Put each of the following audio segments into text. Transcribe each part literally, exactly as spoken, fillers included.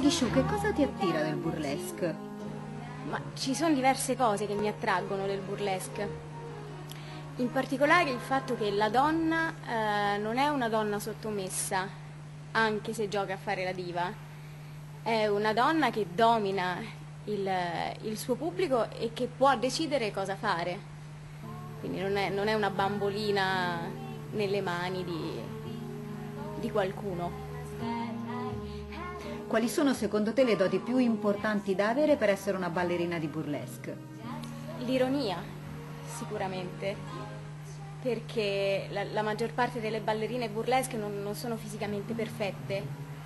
Lisciù, che cosa ti attira del burlesque? Ma ci sono diverse cose che mi attraggono del burlesque. In particolare il fatto che la donna eh, non è una donna sottomessa, anche se gioca a fare la diva. È una donna che domina il, il suo pubblico e che può decidere cosa fare. Quindi non è, non è una bambolina nelle mani di, di qualcuno. Quali sono secondo te le doti più importanti da avere per essere una ballerina di burlesque? L'ironia, sicuramente, perché la, la maggior parte delle ballerine burlesque non, non sono fisicamente perfette,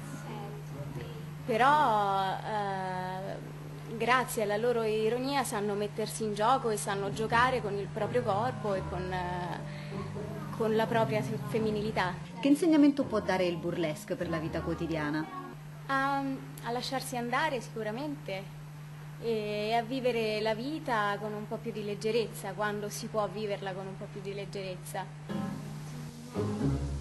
però eh, grazie alla loro ironia sanno mettersi in gioco e sanno giocare con il proprio corpo e con, eh, con la propria femminilità. Che insegnamento può dare il burlesque per la vita quotidiana? A, a lasciarsi andare sicuramente e a vivere la vita con un po' più di leggerezza, quando si può viverla con un po' più di leggerezza.